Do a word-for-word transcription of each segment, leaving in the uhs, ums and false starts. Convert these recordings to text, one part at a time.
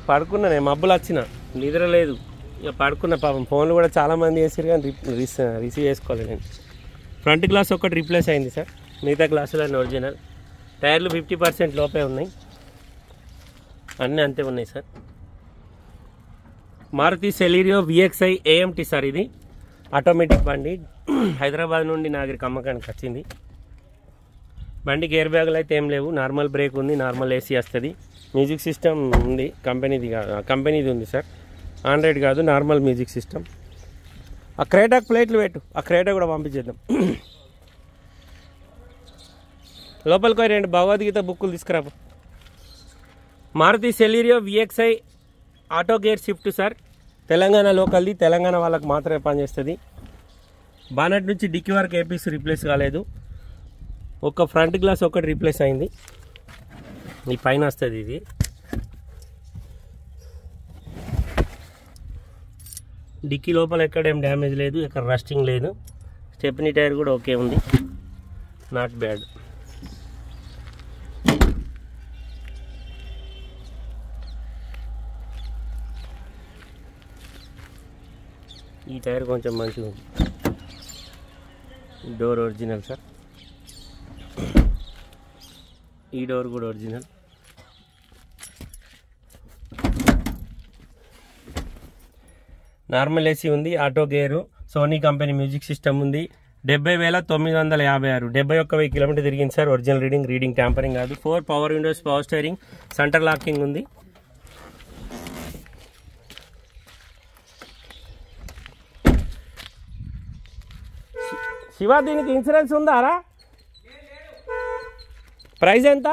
పడుకున్నా నేను మబ్బులు వచ్చిన నిద్ర లేదు ఇక పడుకున్న పాపం ఫోన్లు కూడా చాలామంది చేసారు కానీ రిసీవ్ చేసుకోలేదు నేను. ఫ్రంట్ గ్లాస్ ఒకటి రీప్లేస్ అయింది సార్, మిగతా గ్లాసులన్నీ ఒరిజినల్. టైర్లు ఫిఫ్టీ పర్సెంట్ లోపే ఉన్నాయి, అన్నీ అంతే ఉన్నాయి sir. Maruti Celerio VXI AMT sir, ఇది ఆటోమేటిక్ బండి. హైదరాబాద్ నుండి నా దగ్గరికి అమ్మకానికి వచ్చింది. బండి గేర్ బ్యాగులు అయితే ఏం లేవు, నార్మల్ బ్రేక్ ఉంది, నార్మల్ ఏసీ వస్తుంది. మ్యూజిక్ సిస్టమ్ ఉంది, కంపెనీది కాదు, కంపెనీది ఉంది సార్, ఆండ్రాయిడ్ కాదు, నార్మల్ మ్యూజిక్ సిస్టమ్. ఆ క్రేటాకు ప్లేట్లు పెట్టు, ఆ క్రేటా కూడా పంపించేద్దాం. లోపలికి పోయి రెండు భగవద్గీత బుక్కులు తీసుకురా. Maruti Celerio VXI auto gear shift sir, Telangana లోకల్ది, తెలంగాణ వాళ్ళకి మాత్రమే పనిచేస్తుంది. బానట్ నుంచి డిక్కీ వరకు ఏపీస్ రీప్లేస్ కాలేదు, ఒక ఫ్రంట్ గ్లాస్ ఒకటి రీప్లేస్ అయింది. ఈ పైన వస్తుంది ఇది. డిక్కీ లోపల ఎక్కడేం డ్యామేజ్ లేదు, ఎక్కడ రస్టింగ్ లేదు. స్టెప్నీ టైర్ కూడా ఓకే ఉంది, నాట్ బ్యాడ్. ఈ టైర్ కొంచెం మంచిగా ఉంది. డోర్ ఒరిజినల్ సార్, ఈ డోర్ కూడా ఒరిజినల్. నార్మల్ ఏసీ ఉంది, auto gear, Sony company music system ఉంది. డెబ్బై వేల తొమ్మిది వందల యాభై ఆరు డెబ్బై ఒక్క వెయ్యి కిలోమీటర్ తిరిగింది sir. Original reading, reading tampering కాదు. Four power windows, power steering, centre locking ఉంది. శివ దీనికి ఇన్సూరెన్స్ ఉందారా? ప్రైస్ ఎంత?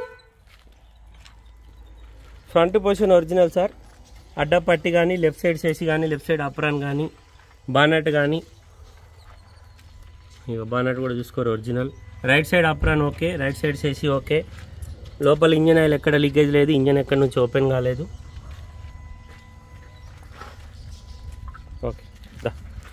ఫ్రంట్ పొజిషన్ ఒరిజినల్ సార్, అడ్డపట్టి కానీ, లెఫ్ట్ సైడ్ చేసి కానీ, లెఫ్ట్ సైడ్ అప్రాన్ కానీ, బానట్ కానీ, ఇక బానట్ కూడా చూసుకోరు original. Right side apron okay, right side చేసి ఓకే. లోపల ఇంజన్ ఆయిల్ ఎక్కడ లీకేజ్ లేదు, ఇంజన్ ఎక్కడి నుంచి ఓపెన్ కాలేదు. ఓకే దా.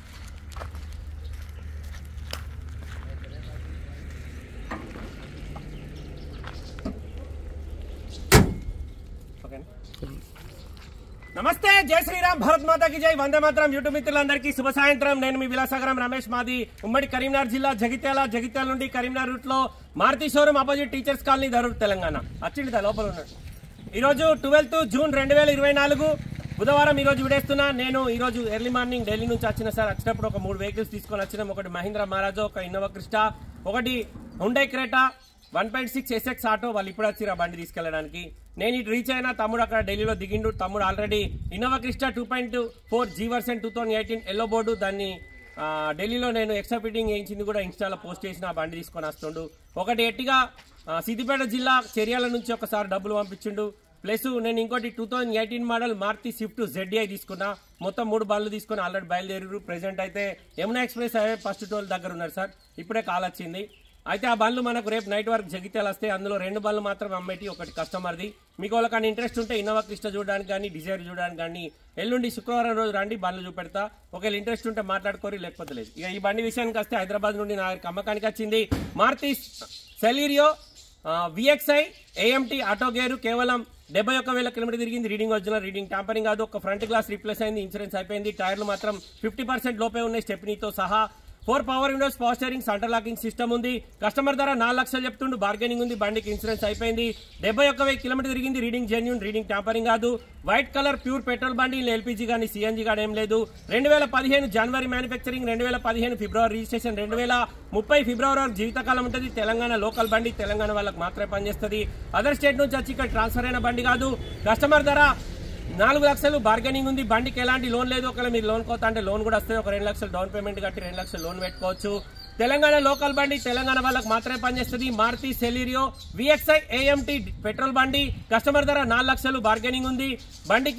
నమస్తే, జై శ్రీరామ్, భారత్ మాతాకి జై, వందే మాతరం. యూట్యూబ్ మిత్రులందరికీ శుభ సాయంత్రం. నేను మీ విలాసాగరం రమేష్. మాది ఉమ్మడి కరీంనగర్ జిల్లా, జగిత్యాల. జగిత్యాల నుండి కరీంనగర్ రూట్ లో Maruti showroom opposite teachers colony, Dharur, Telangana. వచ్చింది లోపల ఉన్నాడు. ఈరోజు ట్వెల్త్ జూన్ రెండు వేల ఇరవై నాలుగు బుధవారం ఈరోజు విడేస్తున్నా. నేను ఈరోజు ఎర్లీ మార్నింగ్ ఢిల్లీ నుంచి వచ్చిన సార్. వచ్చినప్పుడు ఒక మూడు వెహికల్స్ తీసుకొని వచ్చినాం. ఒకటి మహీంద్రా మహారాజో, ఒక ఇన్నోవా క్రిస్టా, ఒకటి Hyundai Creta one point six SX auto. వాళ్ళు ఇప్పుడు వచ్చి ఆ బండి తీసుకెళ్ళడానికి. నేను ఇటు రీచ్ అయినా, తమ్ముడు అక్కడ ఢిల్లీలో దిగిండు. తమ్ముడు already Innova Crysta two point four G version two thousand eighteen yellow board, దాన్ని ఢిల్లీలో నేను ఎక్స్ట్రా ఫిట్టింగ్ వేయించింది కూడా ఇన్స్టాలో పోస్ట్ చేసిన ఆ బండి తీసుకొని వస్తుండు. ఒకటి ఎట్టిగా సిద్దిపేట జిల్లా చెర్యాల నుంచి ఒకసారి డబ్బులు పంపించిండు. ప్లస్ నేను ఇంకోటి two thousand eighteen model Maruti Swift ZDI తీసుకున్నా. మొత్తం మూడు బండ్లు తీసుకుని ఆల్రెడీ బయలుదేరారు. ప్రెసెంట్ అయితే Yamuna express highway first toll దగ్గర ఉన్నారు సార్. ఇప్పుడే కాల్ వచ్చింది. అయితే ఆ బండ్లు మనకు రేపు నైట్ వరకు జగిత్యాల వస్తాయి. అందులో రెండు బండ్లు మాత్రం అమ్మేటి, ఒకటి కస్టమర్ది. మీకు వాళ్ళకి ఇంట్రెస్ట్ ఉంటే ఇన్నోవా క్రిస్టా చూడడానికి కానీ, డిజైర్ చూడడానికి కానీ ఎల్లుండి శుక్రవారం రోజు రండి, బండ్లు చూపెడతా. ఒకవేళ ఇంట్రెస్ట్ ఉంటే మాట్లాడుకోరు, లేకపోతే లేదు. ఇక ఈ బండి విషయానికి వస్తే హైదరాబాద్ నుండి నా అమ్మకానికి వచ్చింది Maruti Celerio VXI AMT auto gear. కేవలం డెబ్బై ఒక్క వేల కిలోమీటర్ తిరిగింది. రీడింగ్ ఒరిజినల్, రీడింగ్ ట్యాంపరింగ్ కాదు. ఒక ఫ్రంట్ గ్లాస్ రీప్లేస్ అయింది, ఇన్సూరెన్స్ అయిపోయింది. టైర్లు మాత్రం ఫిఫ్టీ పర్సెంట్ లోపే ఉన్నాయి, స్టెప్నీతో సహా. Four power windows, power steering, centre locking system ఉంది. కస్టమర్ ధర నాలుగు లక్షలు చెప్తుండు, బార్గెనింగ్ ఉంది. బండికి ఇన్సూరెన్స్ అయిపోయింది. డెబ్బై ఒక్క వెయ్యి కిలోమీటర్ తిరిగింది. రీడింగ్ జెన్యూన్, రీడింగ్ ట్యాంపరింగ్ కాదు. వైట్ కలర్ ప్యూర్ పెట్రోల్ బండి, ఎల్పీజీ కానీ సిఎన్జీ కానీ ఏం లేదు. రెండు వేల పదిహేను జనవరి మ్యానుఫ్యాక్చరింగ్, రెండు వేల పదిహేను ఫిబ్రవరి రిజిస్ట్రేషన్, రెండు వేల ముప్పై ఫిబ్రవరి వరకు జీవితకాలం ఉంటుంది. తెలంగాణ లోకల్ బండి, తెలంగాణ వాళ్ళకి మాత్రమే పనిచేస్తుంది. అదర్ స్టేట్ నుంచి వచ్చి ఇక్కడ ట్రాన్స్ఫర్ అయిన బండి కాదు. కస్టమర్ ధర నాలుగు లక్షలు, బార్గెనింగ్ ఉంది. బండికి ఎలాంటి లోన్ లేదు. ఒకవేళ మీరు లోన్ కోతా అంటే లోన్ కూడా వస్తుంది. ఒక రెండు లక్షలు డౌన్ పేమెంట్ కట్టి రెండు లక్షలు లోన్ పెట్టుకోవచ్చు. తెలంగాణ లోకల్ బండి, తెలంగాణ వాళ్ళకి మాత్రమే పనిచేస్తుంది. Maruti Celerio VXI AMT petrol బండి. కస్టమర్ ధర నాలుగు లక్షలు, బార్గెనింగ్ ఉంది. బండికి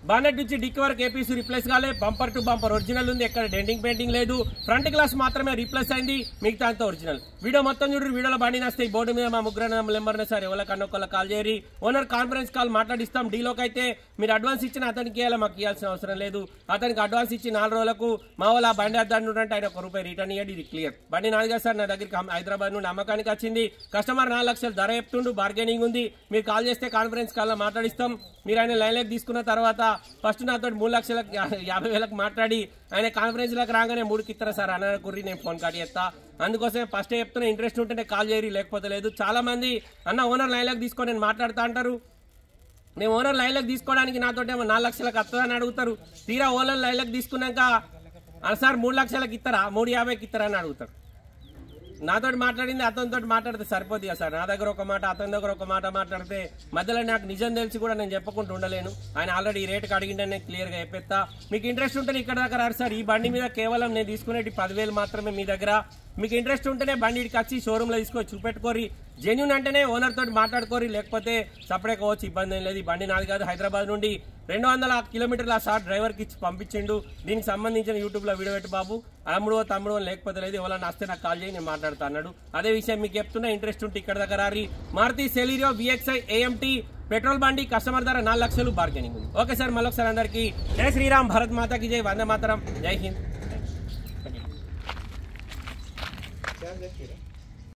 బానెట్ నుంచి డిక్కి వరకు ఏపీసీ రిప్లేస్ కాలే, బంపర్ టు బంపర్ ఒరిజినల్ ఉంది, ఎక్కడ డెంటింగ్ పెయింటింగ్ లేదు, ఫ్రంట్ గ్లాస్ మాత్రమే రీప్లేస్ అయింది, మిగతా అంతా ఒరిజినల్. వీడియో మొత్తం చూడండి. వీడియోలో బండి నస్తే బోర్డు మీద మా ముగ్గురు నెంబర్ సార్ ఎవరి కన్నొక్కళ్ళ కాల్ చేయరి. ఓనర్ కాన్ఫరెన్స్ కాల్ మాట్లాడిస్తాం. డీలోకి అయితే మీరు అడ్వాన్స్ ఇచ్చిన అతనికి ఇవ్వాలి, మాకు ఇవ్వాల్సిన అవసరం లేదు. అతనికి అడ్వాన్స్ ఇచ్చి నాలుగు రోజులకు మా వాళ్ళ బండి అద్దాన్ని అంటే ఆయన ఒక రూపాయి రిటర్న్ ఇవ్వండి. ఇది క్లియర్. బండి నాదిగా సార్ నా దగ్గరికి హైదరాబాద్ నుండి అమ్మకానికి వచ్చింది. కస్టమర్ నాలుగు లక్షలు ధర చెప్తుండు, బార్గెనింగ్ ఉంది. మీరు కాల్ చేస్తే కాన్ఫరెన్స్ కాల్ మాట్లాడిస్తాం. మీరు ఆయన లైన్లోకి తీసుకున్న తర్వాత ఫస్ట్ నాతో మూడు లక్షలకు యాభై వేలకు మాట్లాడి ఆయన కాన్ఫరెన్స్ లకు రాగానే మూడుకి ఇస్తారా సార్ అన్న కుర్రి నేను ఫోన్ కాల్ చేస్తా. అందుకోసం ఫస్ట్ చెప్తున్నా, ఇంట్రెస్ట్ ఉంటేనే కాల్ చేయరు, లేకపోతే లేదు. చాలా మంది అన్న ఓనర్ లైన్లోకి తీసుకొని నేను మాట్లాడుతా అంటారు. నేను ఓనర్ లైన్లోకి తీసుకోవడానికి నాతో ఏమో నాలుగు లక్షలకు వస్తుందని అడుగుతారు. తీరా ఓనర్ లైన్లోకి తీసుకున్నాక సార్ మూడు లక్షలకు ఇస్తారా, మూడు యాభైకి ఇస్తారా అని అడుగుతారు. నాతో మాట్లాడింది అతనితో మాట్లాడితే సరిపోద్ది కదా సార్. నా దగ్గర ఒక మాట, అతని దగ్గర ఒక మాట మాట్లాడితే మధ్యలో నాకు నిజం తెలిసి కూడా నేను చెప్పకుండా ఉండలేను. ఆయన ఆల్రెడీ ఈ రేటుకి అడిగిండే నేను క్లియర్గా చెప్పేస్తా. మీకు ఇంట్రెస్ట్ ఉంటే ఇక్కడ దగ్గర రారు సార్. ఈ బండి మీద కేవలం నేను తీసుకునేది పదివేలు మాత్రమే మీ దగ్గర. మీకు ఇంట్రెస్ట్ ఉంటేనే బండికి వచ్చి షోరూంలో తీసుకొని చూపెట్టుకోరి. జెన్యూన్ అంటేనే ఓనర్ తోటి మాట్లాడుకోరి, లేకపోతే సపరేట్ కావచ్చు, ఇబ్బంది ఏం లేదు. ఈ బండి నాది కాదు, హైదరాబాద్ నుండి రెండు వందల కిలోమీటర్ల సార్ డ్రైవర్కి ఇచ్చి పంపించిండు. దీనికి సంబంధించిన యూట్యూబ్లో వీడియో పెట్టి బాబు అమ్ముడు తమ్ముడు లేకపోతే లేదు, ఎవరైనా వస్తే నాకు కాల్ చేయి, నేను మాట్లాడుతా అన్నాడు. అదే విషయం మీకు చెప్తున్నా, ఇంట్రెస్ట్ ఉంటే ఇక్కడ దగ్గర రారి. Maruti Celerio VXI AMT petrol బండి, కస్టమర్ ధర నాలుగు లక్షలు, బార్గెనింగ్ ఉంది. ఓకే సార్, మళ్ళొకసారి అందరికీ జై శ్రీరామ్, భారత్ మాతాకి జై, వందే మాతరం, జై హింద్.